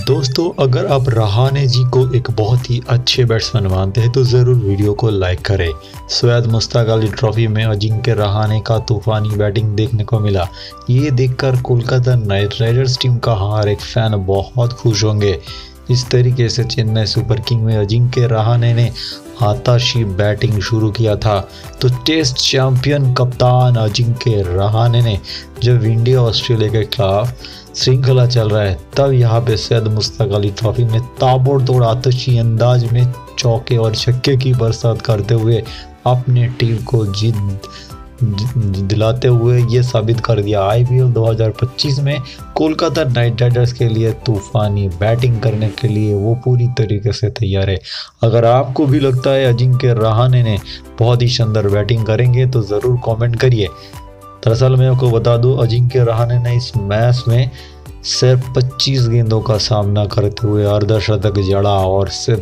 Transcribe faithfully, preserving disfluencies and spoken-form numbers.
दोस्तों, अगर आप रहाणे जी को एक बहुत ही अच्छे बैट्समैन मानते हैं तो ज़रूर वीडियो को लाइक करें। सैयद मुश्ताक अली ट्रॉफी में अजिंक्य रहाणे का तूफानी बैटिंग देखने को मिला। ये देखकर कोलकाता नाइट राइडर्स टीम का हर एक फैन बहुत खुश होंगे। इस तरीके से चेन्नई सुपर किंग में अजिंक्य रहाणे ने आताशी बैटिंग शुरू किया था तो टेस्ट चैंपियन कप्तान अजिंक्य रहाणे ने जब इंडिया ऑस्ट्रेलिया के खिलाफ श्रृंखला चल रहा है तब यहाँ पे सैयद मुश्ताक अली ट्रॉफी में ताबड़तोड़ आतिशी अंदाज में चौके और छक्के की बरसात करते हुए अपने टीम को जीत दिलाते हुए ये साबित कर दिया। आईपीएल दो हज़ार पच्चीस में कोलकाता नाइट राइडर्स के लिए तूफानी बैटिंग करने के लिए वो पूरी तरीके से तैयार है। अगर आपको भी लगता है अजिंक्य रहाणे ने बहुत ही शानदार बैटिंग करेंगे तो ज़रूर कमेंट करिए। दरअसल मैं आपको बता दूं, अजिंक्य रहाणे ने इस मैच में सिर्फ पच्चीस गेंदों का सामना करते हुए अर्धशतक जड़ा और सिर्फ